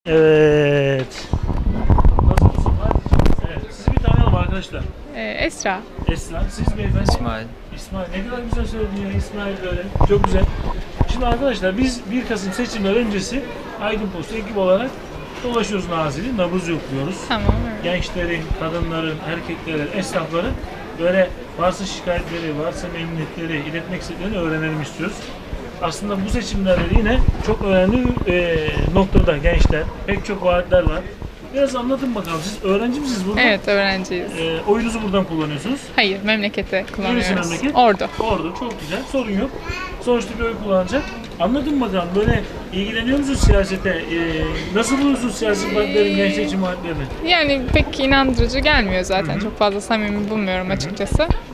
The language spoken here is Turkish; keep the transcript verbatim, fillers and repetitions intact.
Evet. Nasılsın? Evet. Sizi bir tanıyalım arkadaşlar. Ee, Esra. Esra, siz beyefendi? İsmail. İsmail. Ne kadar güzel söyledin ya İsmail böyle. Çok güzel. Şimdi arkadaşlar biz bir Kasım seçimler öncesi Aydın Posta ekip olarak dolaşıyoruz Nazilli. Nabız yokluyoruz. Tamam. Evet. Gençlerin, kadınların, erkeklerin, esnafların böyle varsa şikayetleri, varsa memnuniyetleri, iletmek istediklerini öğrenelim istiyoruz. Aslında bu seçimlerde yine çok önemli bir e, noktada gençler, pek çok vaatler var. Biraz anlatın bakalım. Siz öğrenci misiniz burada? Evet, öğrenciyiz. E, oyunuzu buradan kullanıyorsunuz. Hayır, memlekete kullanıyoruz. Neresi memleket? Ordu. Ordu. Çok güzel. Sorun yok. Sonuçta bir oy kullanacak. Anladın bakalım. Böyle ilgileniyor musunuz siyasete? E, nasıl buluyorsunuz siyasi partilerin gençler için vaatlerini? Yani pek inandırıcı gelmiyor zaten. Hı hı. Çok fazla samimi bulmuyorum açıkçası.